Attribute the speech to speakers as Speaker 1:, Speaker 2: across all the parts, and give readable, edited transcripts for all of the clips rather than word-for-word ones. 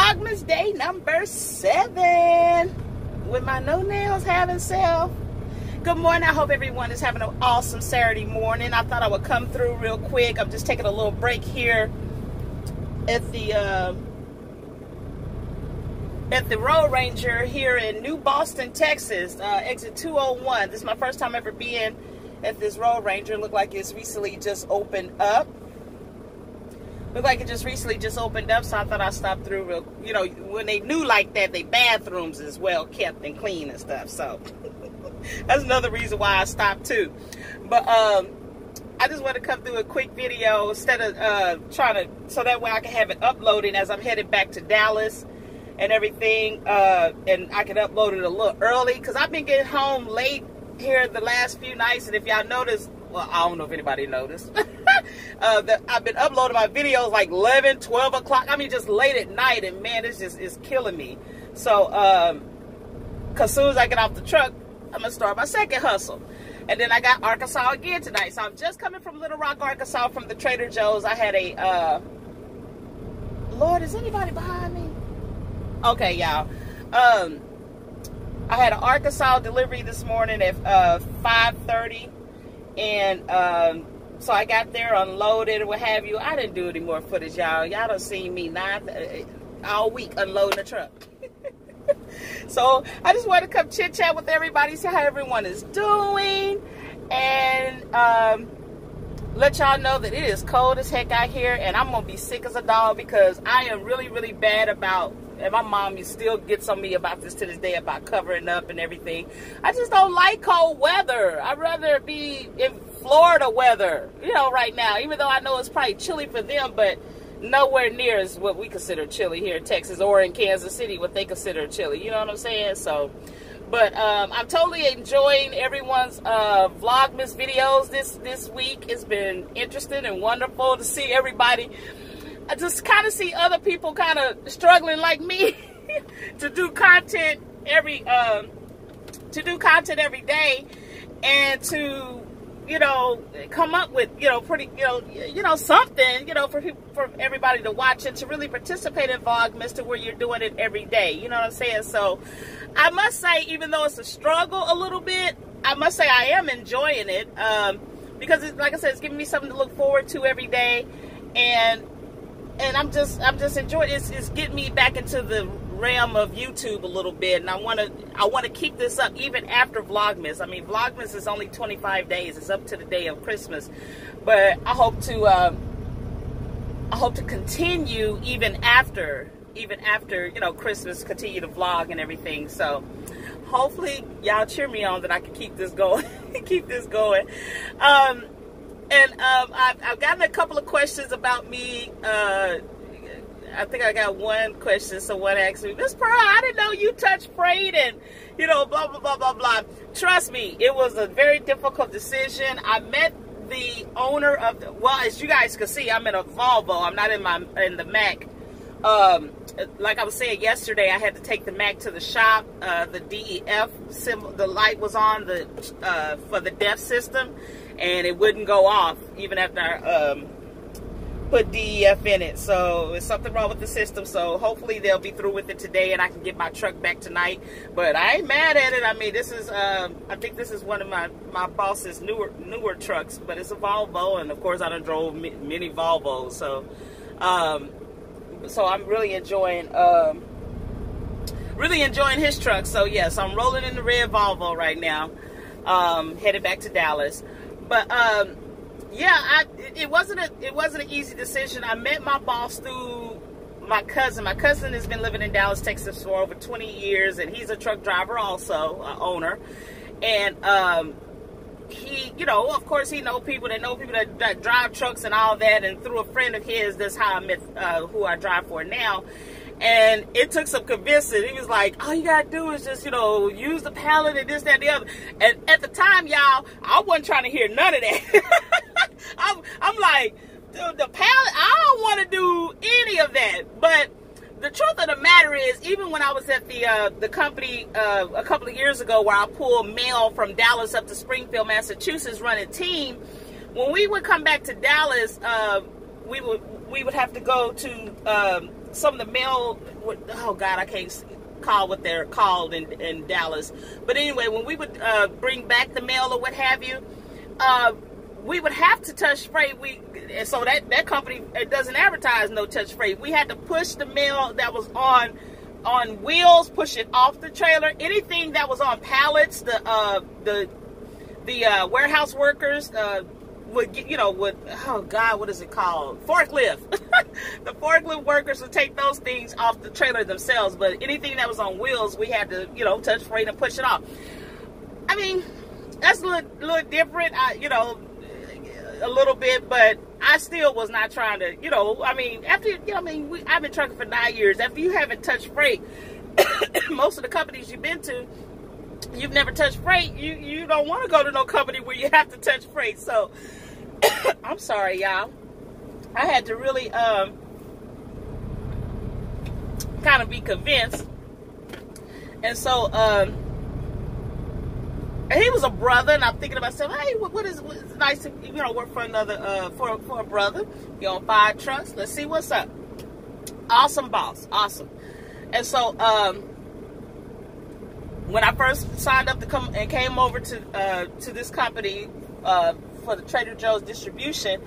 Speaker 1: Vlogmas day number 7 with my no nails having self. Good morning. I hope everyone is having an awesome Saturday morning. I thought I would come through real quick. I'm just taking a little break here at the Road Ranger here in New Boston, Texas, exit 201. This is my first time ever being at this Road Ranger. Look like it's recently just opened up. So I thought I'd stop through real, when they new like that, they bathrooms is well kept and clean and stuff. So that's another reason why I stopped too. But I just want to come through a quick video instead of so that way I can have it uploaded as I'm headed back to Dallas and everything, and I can upload it a little early because I've been getting home late here the last few nights. And if y'all noticed, well, I don't know if anybody noticed, I've been uploading my videos like 11, 12 o'clock. I mean, just late at night, and man, it's killing me. So, cause as soon as I get off the truck, I'm gonna start my second hustle. And then I got Arkansas again tonight. So I'm just coming from Little Rock, Arkansas from the Trader Joe's. I had a, Lord, is anybody behind me? Okay, y'all. I had an Arkansas delivery this morning at 5:30, and so I got there, unloaded, or what have you. I didn't do any more footage, y'all. Y'all done seen me all week unloading the truck. So I just wanted to come chit chat with everybody, see how everyone is doing, and let y'all know that it is cold as heck out here, and I'm gonna be sick as a dog because I am really, really bad about. And my mom still gets on me about this to this day about covering up and everything. I just don't like cold weather. I'd rather be in Florida weather, right now. Even though I know it's probably chilly for them, but nowhere near is what we consider chilly here in Texas or in Kansas City, what they consider chilly. You know what I'm saying? So, but I'm totally enjoying everyone's Vlogmas videos this week. It's been interesting and wonderful to see everybody. I just kind of see other people kind of struggling like me to do content every day, and to come up with pretty something for everybody to watch and to really participate in Vlogmas to where you're doing it every day. You know what I'm saying? So I must say, even though it's a struggle a little bit, I must say I am enjoying it because like I said, it's giving me something to look forward to every day, and I'm just enjoying it. It's getting me back into the realm of YouTube a little bit, and I want to keep this up even after Vlogmas. I mean, Vlogmas is only 25 days. It's up to the day of Christmas, but I hope to continue even after Christmas, continue to vlog and everything. So hopefully y'all cheer me on that I can keep this going. I've gotten a couple of questions about me. I think I got one question. Someone asked me, Miss Pearl, I didn't know you touched freight and, blah, blah, blah, blah, blah. Trust me, it was a very difficult decision. I met the owner of as you guys can see, I'm in a Volvo. I'm not in the Mac. Like I was saying yesterday, I had to take the Mac to the shop. The DEF symbol, the light was on for the DEF system, and it wouldn't go off even after I put DEF in it. So there's something wrong with the system. So hopefully they'll be through with it today, and I can get my truck back tonight. But I ain't mad at it. I mean, this is I think this is one of my boss's newer trucks, but it's a Volvo, and of course I done drove many Volvos. So so I'm really enjoying his truck. So yes, I'm rolling in the red Volvo right now, headed back to Dallas. But yeah, it wasn't an easy decision. I met my boss through my cousin. My cousin has been living in Dallas, Texas for over 20 years, and he's a truck driver also, owner. And he, of course, he know people that drive trucks and all that. And through a friend of his, that's how I met who I drive for now. And it took some convincing. He was like, all you gotta do is just, use the pallet and this, that, and the other. And at the time, y'all, I wasn't trying to hear none of that. I'm like, the pallet, I don't want to do any of that. But the truth of the matter is, even when I was at the company a couple of years ago, where I pulled mail from Dallas up to Springfield, Massachusetts, running team, when we would come back to Dallas, we would have to go to some of the mail, oh God, I can't call what they're called in Dallas. But anyway, when we would bring back the mail or what have you, we would have to touch freight. And so that company, it doesn't advertise no touch freight. We had to push the mail that was on wheels, push it off the trailer. Anything that was on pallets, the warehouse workers would get, oh God, what is it called? Forklift. The forklift workers would take those things off the trailer themselves, but anything that was on wheels, we had to, touch freight and push it off. I mean, that's a little different, a little bit, but I still was not trying to, I've been trucking for 9 years. After you haven't touched freight, most of the companies you've been to, you've never touched freight. You don't want to go to no company where you have to touch freight. So I'm sorry, y'all. I had to really kind of be convinced. And so he was a brother, and I'm thinking to myself, hey, what is it's nice to work for another for a brother. You on 5 trucks. Let's see what's up. Awesome boss, awesome. And so when I first signed up to come and came over to this company for the Trader Joe's distribution,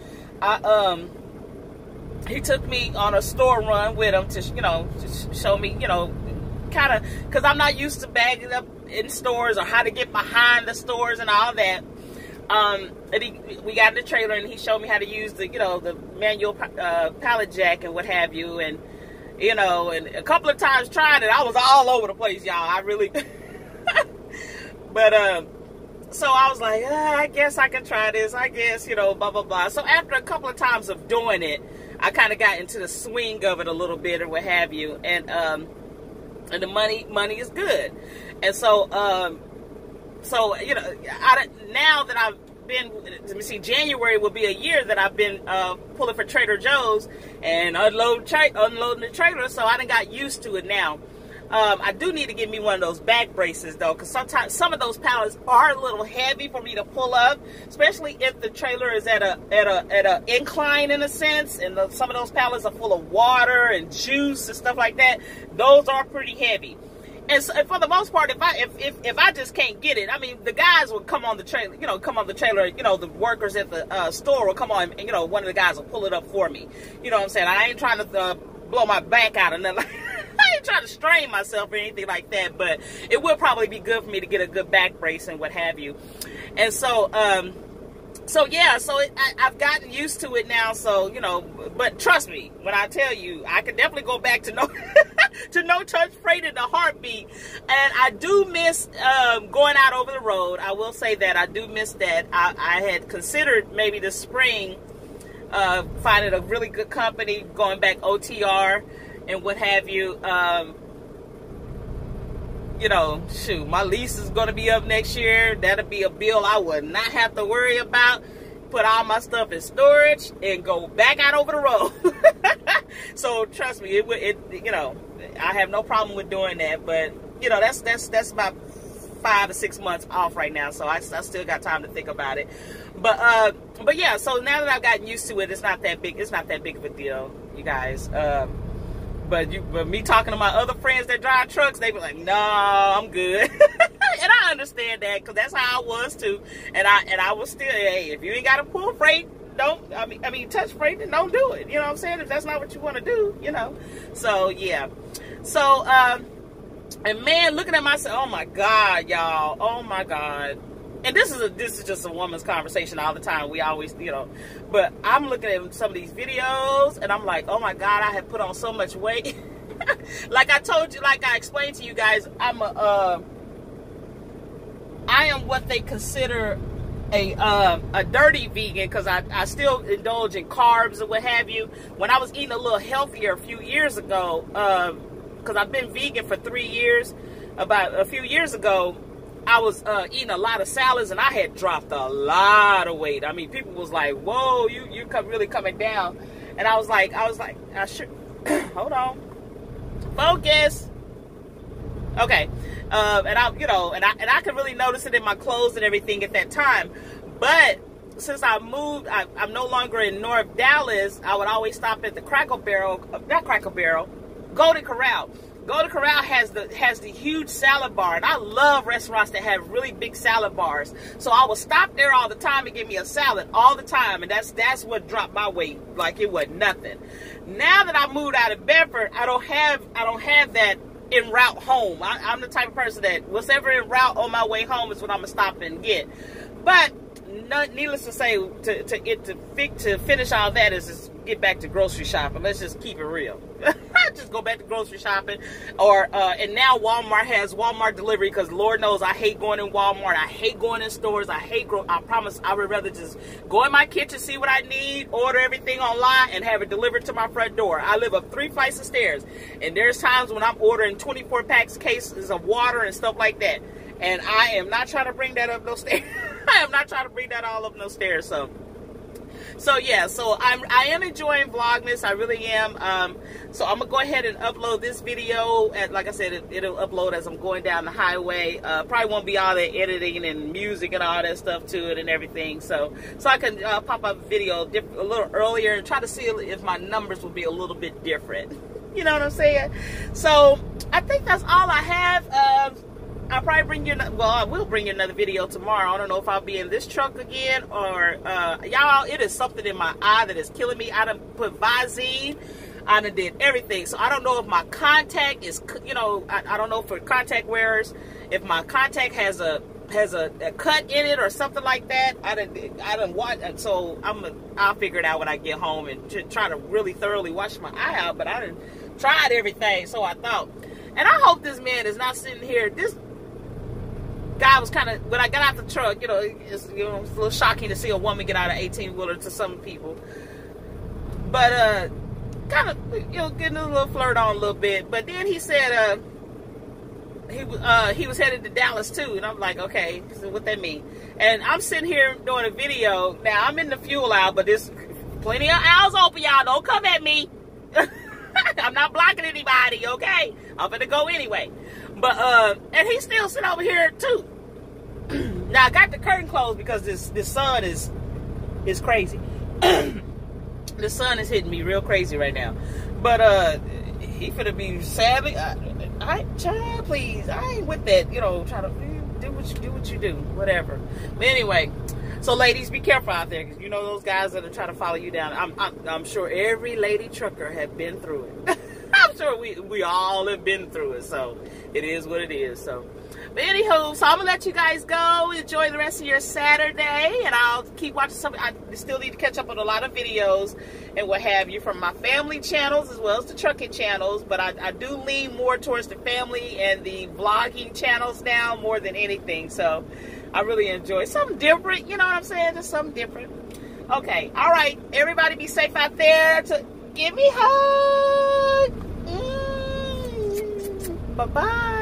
Speaker 1: he took me on a store run with him to show me kind of, because I'm not used to bagging up in stores or how to get behind the stores and all that. And we got in the trailer and he showed me how to use the the manual pallet jack and what have you, and and a couple of times tried it. I was all over the place, y'all. I really but so I was like, I guess I can try this, I guess, blah blah blah. So after a couple of times of doing it, I kind of got into the swing of it a little bit or what have you, and the money is good. And so now that I've been, let me see, January will be a year that I've been pulling for Trader Joe's and unloading the trailer, so I done got used to it now. I do need to get me one of those back braces though, because sometimes some of those pallets are a little heavy for me to pull up, especially if the trailer is at a incline in a sense, and some of those pallets are full of water and juice and stuff like that. Those are pretty heavy. And so, for the most part, if I just can't get it, I mean, the guys will come on the trailer, the workers at the store will come on, and one of the guys will pull it up for me. You know what I'm saying? I ain't trying to blow my back out or nothing. I ain't trying to strain myself or anything like that, but it will probably be good for me to get a good back brace and what have you. And so, I've gotten used to it now. So, but trust me when I tell you, I can definitely go back to no touch freight in a heartbeat. And I do miss going out over the road. I will say that I do miss that. I had considered maybe this spring finding a really good company, going back OTR and what have you. Shoot, my lease is going to be up next year. That'll be a bill I would not have to worry about. Put all my stuff in storage and go back out over the road. So trust me, I have no problem with doing that. But that's about 5 to 6 months off right now, so I still got time to think about it. But yeah, so now that I've gotten used to it, it's not that big. It's not that big of a deal, you guys. But me talking to my other friends that drive trucks, they be like, "No, I'm good," and I understand that because that's how I was too. And I was still, hey, if you ain't got to pull freight, touch freight, then don't do it. You know what I'm saying? If that's not what you want to do, So yeah, so and man, looking at myself, oh my God, y'all, oh my God. And this is just a woman's conversation all the time. We always, but I'm looking at some of these videos and I'm like, oh my God, I have put on so much weight. Like I told you, like I explained to you guys, I am what they consider a dirty vegan, because I still indulge in carbs or what have you. When I was eating a little healthier a few years ago, because I've been vegan for 3 years, about a few years ago, I was eating a lot of salads and I had dropped a lot of weight. I mean, people was like, "Whoa, you really coming down," and I was like, I should hold on, focus. Okay, and I could really notice it in my clothes and everything at that time. But since I moved, I'm no longer in North Dallas. I would always stop at the Golden Corral. Golden Corral has the huge salad bar, and I love restaurants that have really big salad bars. So I would stop there all the time and get me a salad all the time, and that's what dropped my weight like it was nothing. Now that I moved out of Bedford, I don't have that en route home. I'm the type of person that whatever en route on my way home is what I'm gonna stop and get. But needless to say, to finish all that is just get back to grocery shopping. Let's just keep it real. Just go back to grocery shopping, and now Walmart has Walmart delivery, because Lord knows I hate going in Walmart. I hate going in stores. I promise I would rather just go in my kitchen, see what I need, order everything online, and have it delivered to my front door. I live up 3 flights of stairs, and there's times when I'm ordering 24 packs cases of water and stuff like that, and I am not trying to bring that up no stairs. I am not trying to bring that all up no stairs. So yeah, so I am enjoying Vlogmas. I really am. So I'm gonna go ahead and upload this video. And like I said, it'll upload as I'm going down the highway. Probably won't be all the editing and music and all that stuff to it and everything. So I can pop up a video a little earlier and try to see if my numbers will be a little bit different. You know what I'm saying? So I think that's all I have. I'll probably bring you, well, I will bring you another video tomorrow. I don't know if I'll be in this truck again or, y'all, it is something in my eye that is killing me. I done put Visine, I done did everything. So I don't know if my contact is, you know, I don't know for contact wearers, if my contact has a cut in it or something like that. I done watch, so I'll figure it out when I get home and try to really thoroughly wash my eye out. But I done tried everything, so I thought. And I hope this man is not sitting here, this guy was kind of, when I got out the truck, it's a little shocking to see a woman get out of 18-wheeler to some people. But, kind of, getting a little flirt on a little bit. But then he said, he was headed to Dallas too. And I'm like, okay, so what that mean? And I'm sitting here doing a video. Now, I'm in the fuel aisle, but there's plenty of aisles open, y'all. Don't come at me. I'm not blocking anybody, okay? I'm gonna go anyway. But and he's still sitting over here too. Now I got the curtain closed because this sun is crazy. The sun is hitting me real crazy right now. But he finna be sadly. Child, please, I ain't with that. Try to do what you do, whatever. But anyway. So ladies, be careful out there, because those guys that are trying to follow you down. I'm sure every lady trucker have been through it. I'm sure we all have been through it. So it is what it is. So, but anywho, so I'm gonna let you guys go. Enjoy the rest of your Saturday, and I'll keep watching some. I still need to catch up on a lot of videos and what have you from my family channels as well as the trucking channels. But I do lean more towards the family and the vlogging channels now more than anything. So I really enjoy something different, you know what I'm saying? Just something different. Okay, all right. Everybody be safe out there. Give me a hug. Bye-bye.